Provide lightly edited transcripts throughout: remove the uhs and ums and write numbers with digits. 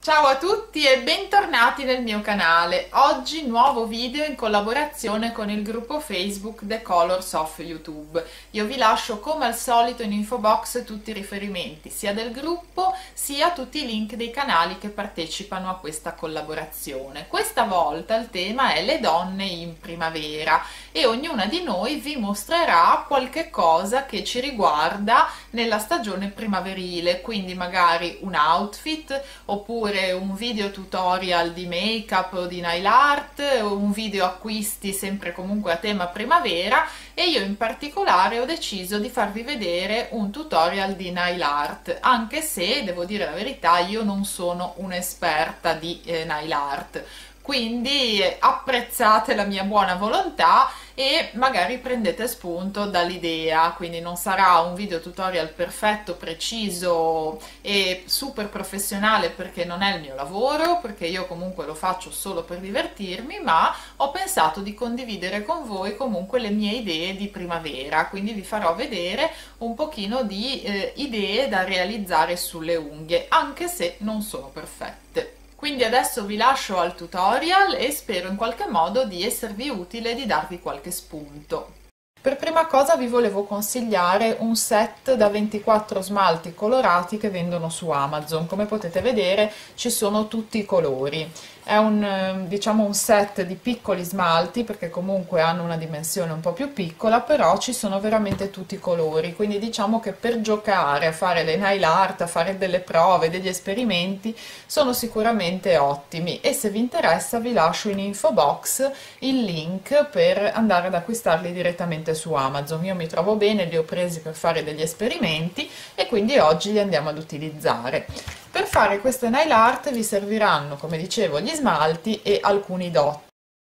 Ciao a tutti e bentornati nel mio canale. Oggi nuovo video in collaborazione con il gruppo Facebook The Colors of YouTube. Io vi lascio come al solito in info box tutti i riferimenti sia del gruppo sia tutti i link dei canali che partecipano a questa collaborazione. Questa volta il tema è le donne in primavera e ognuna di noi vi mostrerà qualche cosa che ci riguarda nella stagione primaverile, quindi magari un outfit oppure un video tutorial di make up o di nail art, un video acquisti sempre comunque a tema primavera, e io in particolare ho deciso di farvi vedere un tutorial di nail art, anche se devo dire la verità io non sono un'esperta di nail art, quindi apprezzate la mia buona volontà e magari prendete spunto dall'idea. Quindi non sarà un video tutorial perfetto, preciso e super professionale, perché non è il mio lavoro, perché io comunque lo faccio solo per divertirmi, ma ho pensato di condividere con voi comunque le mie idee di primavera, quindi vi farò vedere un pochino di idee da realizzare sulle unghie, anche se non sono perfette. Quindi adesso vi lascio al tutorial e spero in qualche modo di esservi utile e di darvi qualche spunto. Per prima cosa vi volevo consigliare un set da 24 smalti colorati che vendono su Amazon. Come potete vedere ci sono tutti i colori. È diciamo un set di piccoli smalti, perché comunque hanno una dimensione un po' più piccola, però ci sono veramente tutti i colori, quindi diciamo che per giocare, a fare le nail art, a fare delle prove, degli esperimenti, sono sicuramente ottimi. E se vi interessa vi lascio in info box il link per andare ad acquistarli direttamente su Amazon. Io mi trovo bene, li ho presi per fare degli esperimenti e quindi oggi li andiamo ad utilizzare. Per fare queste nail art vi serviranno, come dicevo, gli smalti e alcuni dot.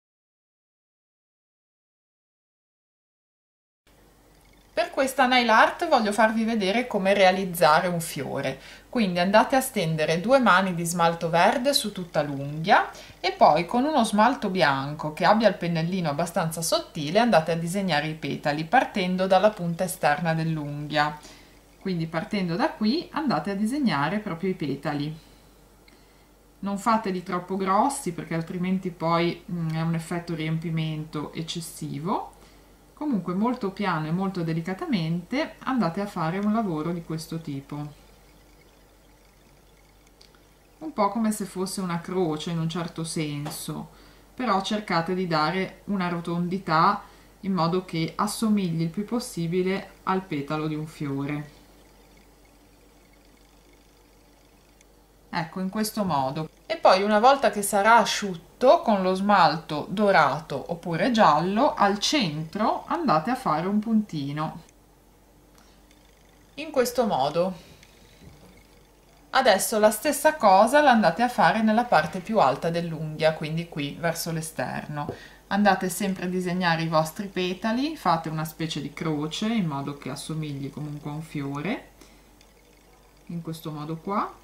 Per questa nail art voglio farvi vedere come realizzare un fiore, quindi andate a stendere 2 mani di smalto verde su tutta l'unghia e poi con uno smalto bianco che abbia il pennellino abbastanza sottile andate a disegnare i petali partendo dalla punta esterna dell'unghia. Quindi partendo da qui andate a disegnare proprio i petali. Non fateli troppo grossi perché altrimenti poi è un effetto riempimento eccessivo. Comunque molto piano e molto delicatamente andate a fare un lavoro di questo tipo. Un po' come se fosse una croce in un certo senso, però cercate di dare una rotondità in modo che assomigli il più possibile al petalo di un fiore. Ecco, in questo modo. E poi una volta che sarà asciutto, con lo smalto dorato oppure giallo, al centro andate a fare un puntino. In questo modo. Adesso la stessa cosa la andate a fare nella parte più alta dell'unghia, quindi qui verso l'esterno. Andate sempre a disegnare i vostri petali, fate una specie di croce in modo che assomigli comunque a un fiore, in questo modo qua.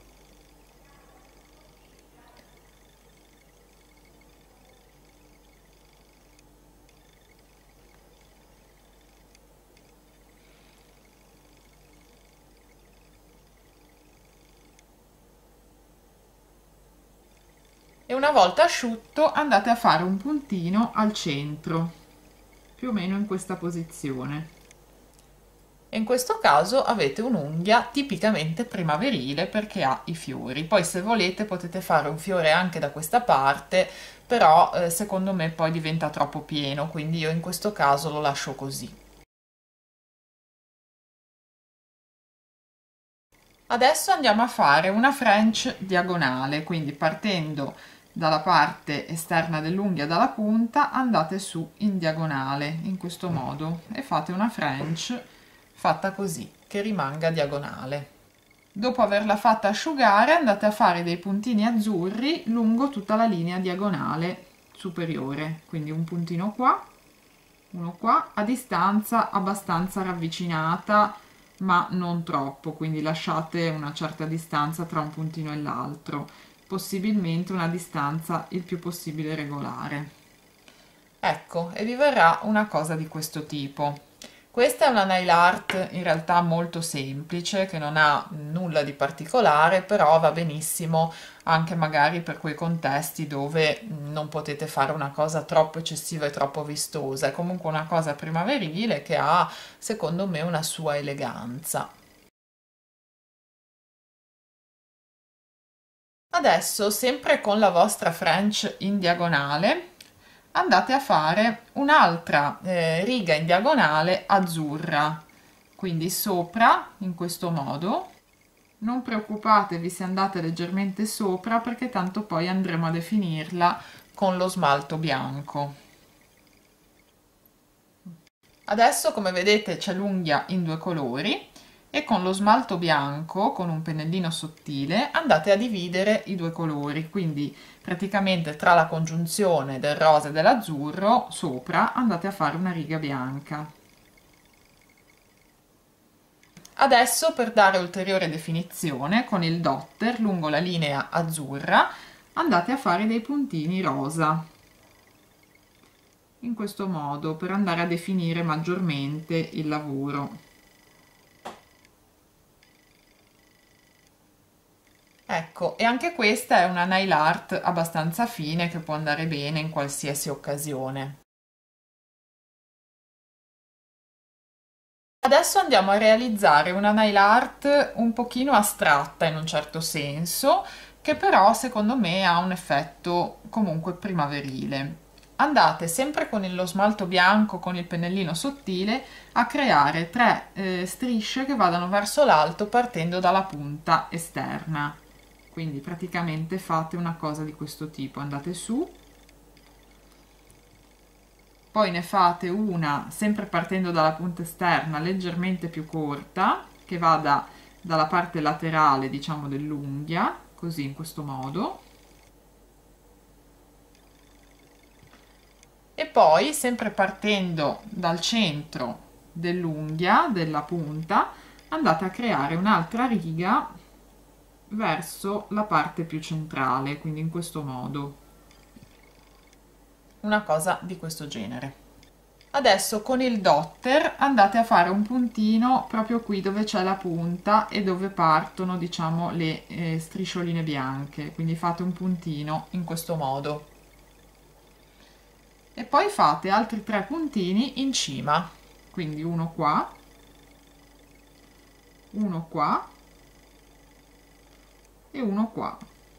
E una volta asciutto andate a fare un puntino al centro, più o meno in questa posizione. E in questo caso avete un'unghia tipicamente primaverile perché ha i fiori. Poi se volete potete fare un fiore anche da questa parte, però secondo me poi diventa troppo pieno, quindi io in questo caso lo lascio così. Adesso andiamo a fare una French diagonale, quindi partendo dalla parte esterna dell'unghia, dalla punta, andate su in diagonale in questo modo e fate una French fatta così, che rimanga diagonale. Dopo averla fatta asciugare andate a fare dei puntini azzurri lungo tutta la linea diagonale superiore, quindi un puntino qua, uno qua, a distanza abbastanza ravvicinata ma non troppo, quindi lasciate una certa distanza tra un puntino e l'altro, possibilmente una distanza il più possibile regolare. Ecco, e vi verrà una cosa di questo tipo. Questa è una nail art in realtà molto semplice, che non ha nulla di particolare, però va benissimo anche magari per quei contesti dove non potete fare una cosa troppo eccessiva e troppo vistosa. È comunque una cosa primaverile che ha, secondo me, una sua eleganza. Adesso, sempre con la vostra French in diagonale, andate a fare un'altra riga in diagonale azzurra, quindi sopra in questo modo. Non preoccupatevi se andate leggermente sopra, perché tanto poi andremo a definirla con lo smalto bianco. Adesso, come vedete, c'è l'unghia in due colori e con lo smalto bianco, con un pennellino sottile, andate a dividere i due colori, quindi praticamente tra la congiunzione del rosa e dell'azzurro sopra andate a fare una riga bianca. Adesso, per dare ulteriore definizione, con il dotter lungo la linea azzurra andate a fare dei puntini rosa in questo modo, per andare a definire maggiormente il lavoro. Ecco, e anche questa è una nail art abbastanza fine che può andare bene in qualsiasi occasione. Adesso andiamo a realizzare una nail art un pochino astratta in un certo senso, che però secondo me ha un effetto comunque primaverile. Andate sempre con lo smalto bianco, con il pennellino sottile, a creare 3 strisce che vadano verso l'alto partendo dalla punta esterna. Quindi praticamente fate una cosa di questo tipo, andate su, poi ne fate una sempre partendo dalla punta esterna leggermente più corta, che vada dalla parte laterale, diciamo, dell'unghia, così, in questo modo. E poi, sempre partendo dal centro dell'unghia, della punta, andate a creare un'altra riga verso la parte più centrale, quindi in questo modo. Una cosa di questo genere. Adesso con il dotter andate a fare un puntino proprio qui dove c'è la punta e dove partono, diciamo, le striscioline bianche, quindi fate un puntino in questo modo e poi fate altri 3 puntini in cima, quindi uno qua e uno qua.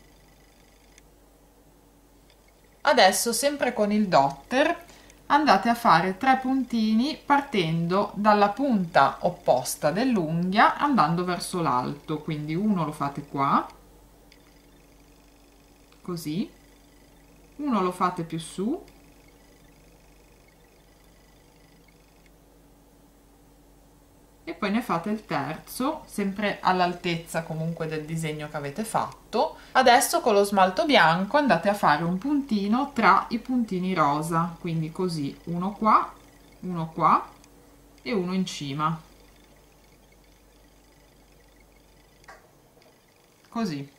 Adesso, sempre con il dotter, andate a fare 3 puntini partendo dalla punta opposta dell'unghia andando verso l'alto, quindi uno lo fate qua, così, uno lo fate più su e poi ne fate il terzo, sempre all'altezza comunque del disegno che avete fatto. Adesso con lo smalto bianco andate a fare un puntino tra i puntini rosa, quindi così, uno qua e uno in cima, così.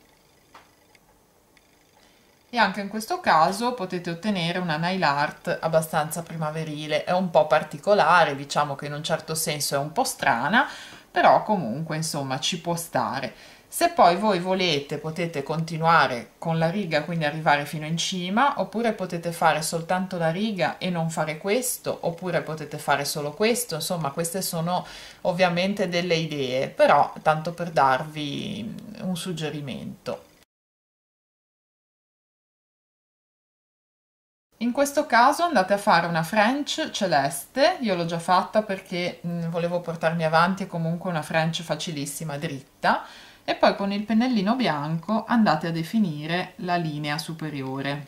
E anche in questo caso potete ottenere una nail art abbastanza primaverile. È un po' particolare, diciamo che in un certo senso è un po' strana, però comunque insomma ci può stare. Se poi voi volete potete continuare con la riga, quindi arrivare fino in cima, oppure potete fare soltanto la riga e non fare questo, oppure potete fare solo questo. Insomma, queste sono ovviamente delle idee, però tanto per darvi un suggerimento. In questo caso andate a fare una French celeste, io l'ho già fatta perché volevo portarmi avanti, è comunque una French facilissima, dritta, e poi con il pennellino bianco andate a definire la linea superiore.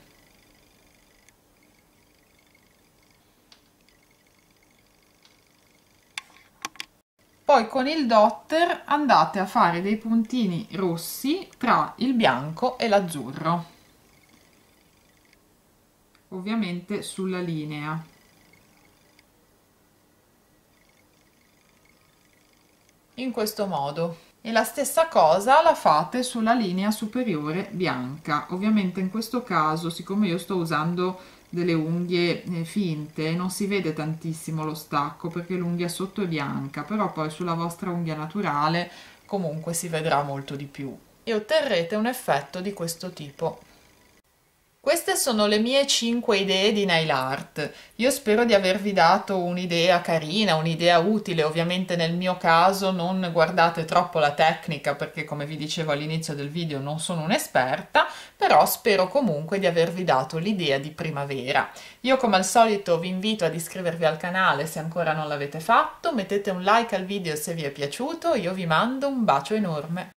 Poi con il dotter andate a fare dei puntini rossi tra il bianco e l'azzurro, ovviamente sulla linea. In questo modo. E la stessa cosa la fate sulla linea superiore bianca. Ovviamente in questo caso, siccome io sto usando delle unghie finte non si vede tantissimo lo stacco perché l'unghia sotto è bianca, però poi sulla vostra unghia naturale comunque si vedrà molto di più e otterrete un effetto di questo tipo. Queste sono le mie 5 idee di nail art. Io spero di avervi dato un'idea carina, un'idea utile. Ovviamente nel mio caso non guardate troppo la tecnica perché, come vi dicevo all'inizio del video, non sono un'esperta, però spero comunque di avervi dato l'idea di primavera. Io come al solito vi invito ad iscrivervi al canale se ancora non l'avete fatto, mettete un like al video se vi è piaciuto, io vi mando un bacio enorme.